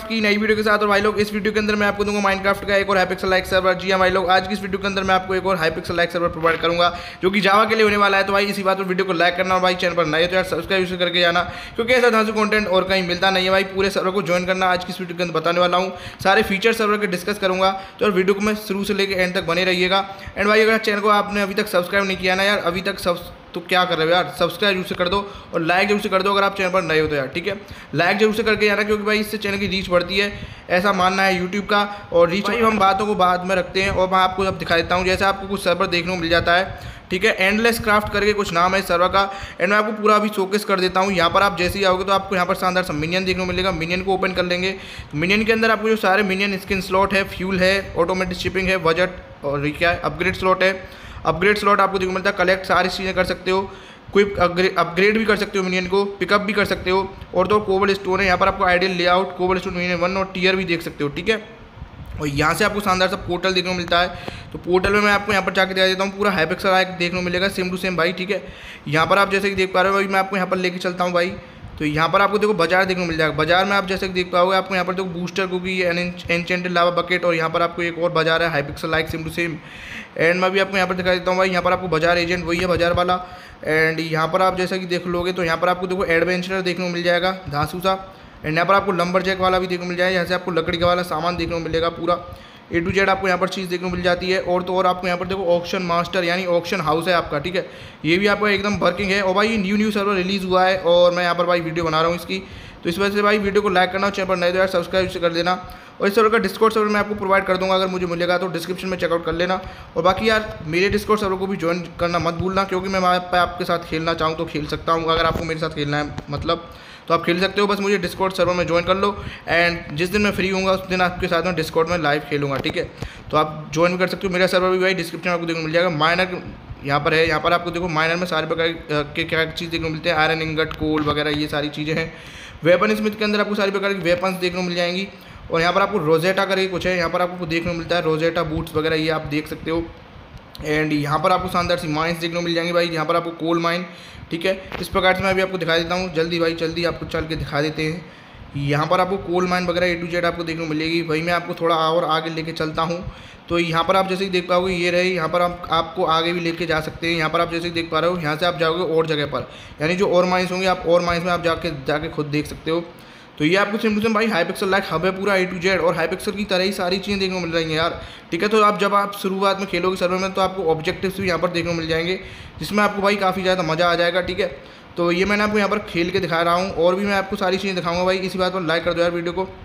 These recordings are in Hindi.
माइनक्राफ्ट की नई वीडियो के साथ। और भाई लोग इस वीडियो के अंदर मैं आपको दूंगा माइनक्राफ्ट का एक और हाइपिक्सल लाइक सर्वर। जी हाँ भाई लोग, आज की इस वीडियो के अंदर मैं आपको एक और हाइपिक्सल लाइक सर्वर प्रोवाइड करूंगा जो कि जावा के लिए होने वाला है। तो भाई इसी बात पर वीडियो को लाइक करना और भाई चैनल पर नए तो यार सब्सक्राइब करके जाना, क्योंकि ऐसा धांसू कंटेंट और कहीं मिलता नहीं है भाई। पूरे सर्वर को ज्वाइन करना आज की इस वीडियो के अंदर बताने वाला हूँ, सारे फीचर सर्वर के डिस्कस करूंगा। तो यार वीडियो को मैं शुरू से लेकर एंड तक बने रहिएगा। एंड भाई अगर चैनल को आपने अभी तक सब्सक्राइब नहीं किया ना यार, अभी तक तो क्या कर रहे हो यार, सब्सक्राइब जरूर से कर दो और लाइक जरूर से कर दो अगर आप चैनल पर नए हो तो यार, ठीक है। लाइक जरूर से करके जाना, क्योंकि भाई इससे चैनल की रीच बढ़ती है, ऐसा मानना है यूट्यूब का। और रीच भाई हम बातों को बाद में रखते हैं और मैं आपको अब दिखा देता हूँ। जैसे आपको कुछ सर्वर देखने को मिल जाता है, ठीक है, एंडलेस क्राफ्ट करके कुछ नाम है इस सर्वर का। एंड मैं आपको पूरा अभी शोकेस कर देता हूँ। यहाँ पर आप जैसे ही आओगे तो आपको यहाँ पर शानदार सा मिनियन देखने को मिलेगा। मिनियन को ओपन कर लेंगे तो मिनियन के अंदर आपको जो सारे मिनियन स्किन स्लॉट है, फ्यूल है, ऑटोमेटिक शिपिंग है, बजट और क्या है, अपग्रेड स्लॉट है। अपग्रेड स्लॉट आपको देखने को मिलता है, कलेक्ट सारी चीज़ें कर सकते हो, क्विक अपग्रेड भी कर सकते हो मिनियन को, पिकअप भी कर सकते हो। और तो कोबल स्टोन है, यहाँ पर आपको ideal layout, cobblestone minion 1 और टीयर भी देख सकते हो, ठीक है। और यहाँ से आपको शानदार सा पोर्टल देखने को मिलता है। तो पोर्टल में मैं आपको यहाँ पर जाकर दिखा देता हूँ, पूरा हाइपिक्सल लाइक देखने को मिलेगा सेम टू सेम भाई, ठीक है। यहाँ पर आप जैसे कि देख पा रहे हो भाई, मैं आपको यहाँ पर लेके चलता हूँ भाई। तो यहाँ पर आपको देखो बाजार देखने को मिल जाएगा। बाजार में आप जैसे कि देख पाओगे, आपको यहाँ पर देखो booster cookie, enchanted lava bucket, और यहाँ पर आपको एक और बाजार है Hypixel like same to same. And मैं भी आपको यहाँ पर दिखा देता हूँ भाई, यहाँ पर आपको बाजार एजेंट वही है बाजार वाला। एंड यहाँ पर आप जैसा कि देख लोगे तो यहाँ पर आपको देखो एडवेंचरर देखने को मिल जाएगा धांसू सा। एंड यहाँ पर आपको लंबर जैक वाला भी देखने को मिल जाएगा, यहाँ से आपको लकड़ी का वाला सामान देखने को मिलेगा, पूरा ए टू जेड आपको यहाँ पर चीज़ देखने को मिल जाती है। और तो और आपको यहाँ पर देखो ऑक्शन मास्टर यानी ऑक्शन हाउस है आपका, ठीक है, ये भी आपका एकदम वर्किंग है। और भाई ये न्यू सर्वर रिलीज़ हुआ है और मैं यहाँ पर भाई वीडियो बना रहा हूँ इसकी, तो इस वजह से भाई वीडियो को लाइक करना, चैनल पर नए तो यार सब्सक्राइब से कर देना। और इस सर्वर का डिस्कॉर्ड सर्वर मैं आपको प्रोवाइड कर दूंगा, अगर मुझे मिलेगा तो डिस्क्रिप्शन में चेकआउट कर लेना। और बाकी यार मेरे डिस्कॉर्ड सर्वर को भी ज्वाइन करना मत भूलना, क्योंकि मैं वहाँ पर आपके साथ खेलना चाहूँ तो खेल सकता हूँ। अगर आपको मेरे साथ खेलना है मतलब तो आप खेल सकते हो, बस मुझे डिस्कॉर्ड सर्वर में ज्वाइन कर लो। एंड जिस दिन मैं फ्री हूँगा उस दिन आपके साथ में डिस्कॉर्ड में लाइव खेलूँगा, ठीक है। तो आप ज्वाइन भी कर सकते हो, मेरा सर्वर भी भाई डिस्क्रिप्शन में आपको देखने को मिल जाएगा। माइनर यहाँ पर है, यहाँ पर आपको देखो माइनर में सारे प्रकार के क्या चीज़ देखने को मिलते हैं, आयरन इंगट, कोल वगैरह ये सारी चीज़ें हैं। वेपन स्मिथ के अंदर आपको सारी प्रकार की वेपन्स देखने को मिल जाएंगी। और यहाँ पर आपको रोजेटा करके कुछ है, यहाँ पर आपको देखने को मिलता है रोजेटा बूट्स वगैरह, ये आप देख सकते हो। एंड यहाँ पर आपको शानदार सी माइंस देखने को मिल जाएंगी भाई, यहाँ पर आपको कोल माइन, ठीक है। इस प्रकार से मैं अभी आपको दिखा देता हूँ, जल्दी भाई जल्दी आपको चल के दिखा देते हैं। यहाँ पर आपको कोल माइन वगैरह ए टू जेड आपको देखने को मिलेगी। वही मैं आपको थोड़ा और आगे लेके चलता हूँ। तो यहाँ पर आप जैसे कि देख पाओगे ये रहे, यहाँ पर आपको आगे भी लेके जा सकते हैं। यहाँ पर आप जैसे कि देख पा रहे हो, यहाँ से आप जाओगे और जगह पर, यानी जो और माइंस होंगे आप और माइंस में आप जाके खुद देख सकते हो। तो ये आपको सिम टू सिम भाई हाइपिक्सल लाइक हब है पूरा ए टू जेड, और हाइपिक्सल की तरह ही सारी चीज़ें देखने को मिल रही हैं यार, ठीक है। तो आप जब आप शुरुआत में खेलोगे सर्वर में तो आपको ऑब्जेक्टिव्स भी यहाँ पर देखने को मिल जाएंगे, जिसमें आपको भाई काफ़ी ज़्यादा मज़ा आ जाएगा, ठीक है। तो ये मैंने आपको यहाँ पर खेल के दिखा रहा हूँ, और भी मैं आपको सारी चीज़ें दिखाऊंगा भाई। इसी बात पर लाइक कर दो यार वीडियो को,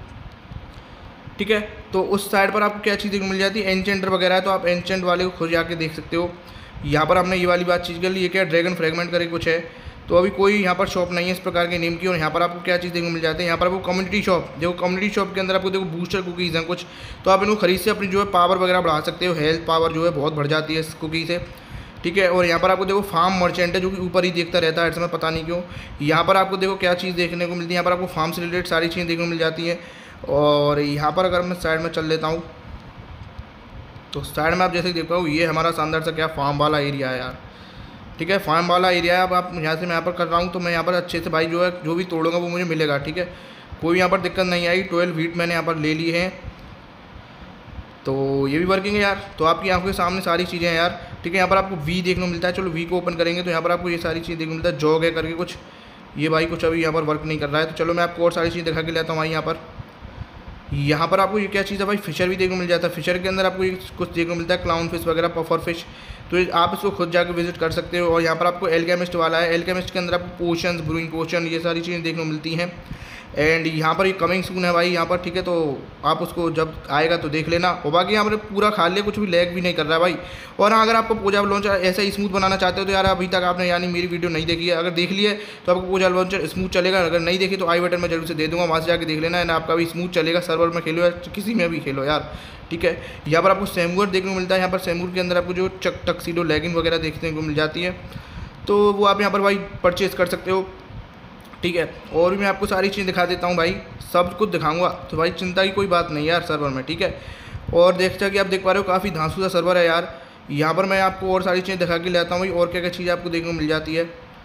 ठीक है। तो उस साइड पर आपको क्या चीज़ देखने को मिल जाती है, एनचेंटर वगैरह है, तो आप एनचेंट वाले को खुद जाके देख सकते हो। यहाँ पर हमने ये वाली बात चीज़ कर ली, ये क्या ड्रैगन फ्रेगमेंट करके कुछ है, तो अभी कोई यहाँ पर शॉप नहीं है इस प्रकार के नेम की। और यहाँ पर आपको क्या चीज़ देखने को मिल जाती है, यहाँ पर आपको कम्युनिटी शॉप, देखो कम्युनिटी शॉप के अंदर आपको देखो बूस्टर कुकीज़ हैं कुछ, तो आप इनको खरीद से अपनी जो है पावर वगैरह बढ़ा सकते हो, हेल्थ पावर जो है बहुत बढ़ जाती है इस कुकी से, ठीक है। और यहाँ पर आपको देखो फार्म मर्चेंट है जो कि ऊपर ही देखता रहता है हर समय, पता नहीं क्यों। यहाँ पर आपको देखो क्या चीज़ देखने को मिलती है, यहाँ पर आपको फार्म से रिलेटेड सारी चीज़ें देखने को मिल जाती हैं। और यहाँ पर अगर मैं साइड में चल लेता हूँ तो साइड में आप जैसे देख पाओ, ये हमारा शानदार सा क्या फार्म वाला एरिया है यार, ठीक है, फार्म वाला एरिया है। अब आप यहाँ से मैं यहाँ पर कर रहा हूँ तो मैं यहाँ पर अच्छे से भाई जो है जो भी तोड़ूंगा वो मुझे मिलेगा, ठीक है, कोई यहाँ पर दिक्कत नहीं आई। 12 वीट मैंने यहाँ पर ले लिए हैं, तो ये भी वर्किंग है यार। तो आपकी आंखों के सामने सारी चीज़ें हैं यार, ठीक है। यहाँ पर आपको वी देखने को मिलता है, चलो वी को ओपन करेंगे तो यहाँ पर आपको ये सारी चीज़ देखने को मिलता है। जॉग है करके कुछ, ये भाई कुछ अभी यहाँ पर वर्क नहीं कर रहा है, तो चलो मैं आपको और सारी चीज़ दिखा के लाता हूँ भाई। यहाँ पर आपको ये क्या चीज़ है भाई, फिशर भी देखने को मिल जाता है। फिशर के अंदर आपको ये कुछ देखने को मिलता है, क्लाउन फिश वगैरह, पफर फिश, तो आप इसको खुद जाकर विजिट कर सकते हो। और यहाँ पर आपको एल्केमिस्ट वाला है, एल्केमिस्ट के अंदर आपको पोशंस, ब्रूइंग पोशन, ये सारी चीज़ें देखने को मिलती हैं। एंड यहाँ पर ये कमिंग सून है भाई यहाँ पर, ठीक है, तो आप उसको जब आएगा तो देख लेना। और बाकी यहाँ पर पूरा खा लिया, कुछ भी लैग भी नहीं कर रहा है भाई। और हाँ, अगर आपको पोजाब लॉन्चर ऐसा ही स्मूथ बनाना चाहते हो तो यार अभी तक आपने यानी मेरी वीडियो नहीं देखी है, अगर देख लिया तो आपको पोजाब लॉन्चर स्मूथ चलेगा। अगर नहीं देखी तो आई बटन में जरूर से दे दूँगा, वहाँ से जाकर देख लेना है ना, आपका भी स्मूथ चलेगा। सर्वर में खेलो या किसी में भी खेलो यार, ठीक है। यहाँ पर आपको सेमूर देखने को मिलता है, यहाँ पर सेमूर के अंदर आपको जो टक्सीडो लेगिंग वगैरह देखने को मिल जाती है, तो वो आप यहाँ पर भाई परचेज़ कर सकते हो, ठीक है। और भी मैं आपको सारी चीज़ दिखा देता हूँ भाई, सब कुछ दिखाऊंगा, तो भाई चिंता की कोई बात नहीं यार सर्वर में, ठीक है। और देखता कि आप देख पा रहे हो काफ़ी धांसू सा सर्वर है यार। यहाँ पर मैं आपको और सारी चीज़ें दिखा के लाता हूँ भाई, और क्या क्या चीज़ आपको देखने को मिल जाती है।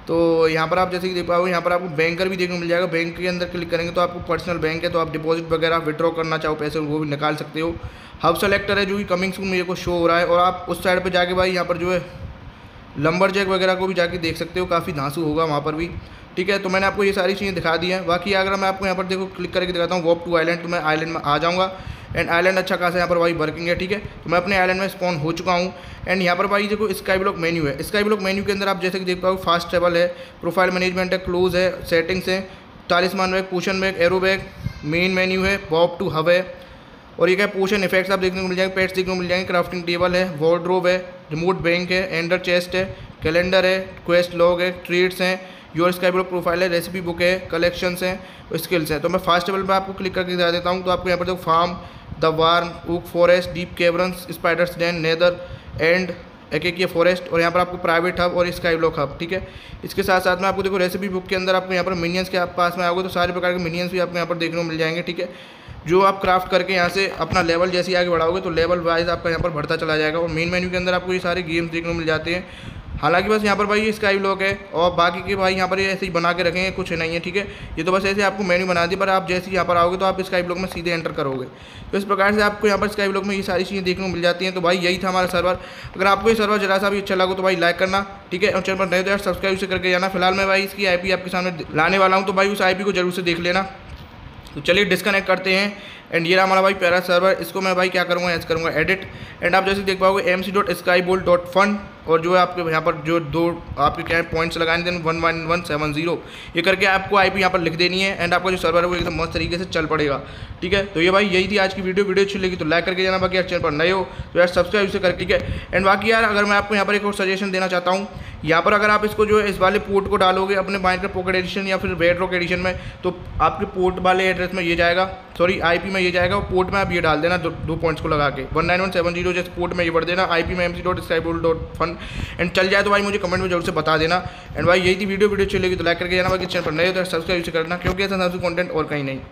तो यहाँ पर आप जैसे कि देख पाओगे, यहाँ पर आपको बैंकर भी देखने को मिल जाएगा। बैंक के अंदर क्लिक करेंगे तो आपको पर्सनल बैंक है, तो आप डिपॉजिट वगैरह विड्रॉ करना चाहो पैसे वो भी निकाल सकते हो। हब सेलेक्टर है जो कि कमिंग सून मेरे को शो हो रहा है, और आप उस साइड पर जाके भाई यहाँ पर जो है लंबर जैक वगैरह को भी जाके देख सकते हो, काफ़ी धांसू होगा वहाँ पर भी। ठीक है, तो मैंने आपको ये सारी चीज़ें दिखा दी हैं। बाकी अगर मैं आपको यहाँ पर देखो क्लिक करके दिखाता हूँ वॉक टू आइलैंड, तो मैं आइलैंड में आ जाऊँगा एंड आइलैंड अच्छा खासा यहाँ पर भाई वर्किंग है। ठीक है, तो मैं अपने आइलैंड में स्पॉन हो चुका हूँ। एंड यहाँ पर भाई देखो स्काई ब्लॉक मेन्यू है। स्काई ब्लॉक मेन्यू के अंदर आप जैसे कि देख पाओगे फास्ट ट्रैवल है, प्रोफाइल मैनेजमेंट है, क्लोज है, सेटिंग्स है, talisman bag, potion bag, arrow bag, main menu है, वॉक टू हब है, और ये क्या पोशन इफेक्ट्स आप देखने को मिल जाएंगे, पेट्स देखने को मिल जाएंगे, क्राफ्टिंग टेबल है, वार्डरोब है, रिमोट बैंक है, एंडर चेस्ट है, कैलेंडर है, क्वेस्ट लॉग है, ट्रीट्स हैं, योर स्काई ब्लॉक प्रोफाइल है, रेसिपी बुक है, कलेक्शंस हैं, स्किल्स हैं। तो मैं फास्ट टेबल पर आपको क्लिक करके दिखा देता हूँ। तो आपको यहाँ पर देखो farm, the barn, oak forest, deep caverns, spider's den, nether and एक फॉरेस्ट, और यहाँ पर आपको प्राइवेट हब और स्काई ब्लॉक हब। ठीक है, इसके साथ साथ में आपको देखो रेसिपी बुक के अंदर आपको यहाँ पर मिनियंस के आप पास में आओगे तो सारे प्रकार के मिनियंस भी आपको यहाँ पर देखने को मिल जाएंगे। ठीक है, जो आप क्राफ्ट करके यहाँ से अपना लेवल जैसे ही आगे बढ़ाओगे तो लेवल वाइज आपका यहाँ पर बढ़ता चला जाएगा। और मेन मेन्यू के अंदर आपको ये सारे गेम्स देखने को मिल जाते हैं। हालांकि बस यहाँ पर भाई ये स्काई ब्लॉक है, और बाकी के भाई यहाँ पर ये ऐसे ही बना के रखेंगे, कुछ नहीं है। ठीक है, ये तो बस ऐसे आपको मेन्यू बना दी, पर आप जैसे ही यहाँ पर आओगे तो आप स्काई ब्लॉक में सीधे एंटर करोगे। तो इस प्रकार से आपको यहाँ पर स्काई ब्लॉक में ये सारी चीज़ें देखने को मिल जाती हैं। तो भाई यही था हमारा सर्वर। अगर आपको ये सर्वर जरा सा भी अच्छा लगा तो भाई लाइक करना। ठीक है, और चैनल पर नए तो यार सब्सक्राइब से करके जाना। फिलहाल मैं भाई इसकी IP आपके सामने लाने वाला हूँ, तो भाई उस IP को जरूर से देख लेना। तो चलिए डिस्कनेक्ट करते हैं। एंड ये रहा हमारा भाई प्यारा सर्वर। इसको मैं भाई क्या करूँगा, ऐसे करूँगा एडिट, एंड आप जैसे देख पाओगे mc.skybolt.fun, और जो है आपके यहाँ पर जो दो आपके क्या पॉइंट्स लगाने दें 11170, ये करके आपको IP यहाँ पर लिख देनी है। एंड आपका जो सर्वर है वो एकदम मस्त तरीके से चल पड़ेगा। ठीक है, तो ये भाई यही थी आज की वीडियो अच्छी लगी तो लाइक करके जाना। बाकी यार चैनल पर नए हो तो यार सब्सक्राइब से कर। ठीक है, एंड बाकी यार अगर मैं आपको यहाँ पर एक और सजेशन देना चाहता हूँ, यहाँ पर अगर आप इसको जो है इस वाले पोर्ट को डालोगे अपने माइनक्राफ्ट पॉकेट एडिशन या फिर बेडरॉक एडिशन में, तो आपके पोर्ट वाले एड्रेस में ये जाएगा, सॉरी IP में ये जाएगा, और पोर्ट में आप ये डाल देना दो पॉइंट्स को लगा के 19170 जैसे पोर्ट में ये भर देना, IP में mc.skybolt.fun, एंड चल जाए तो भाई मुझे कमेंट में जरूर से बता देना। एंड भाई यही थी वीडियो अच्छी लगी तो लाइक करके जाना। बाकी चैनल पर नए हो तो सब्सक्राइब से करना, क्योंकि ऐसा कंटेंट और कहीं नहीं।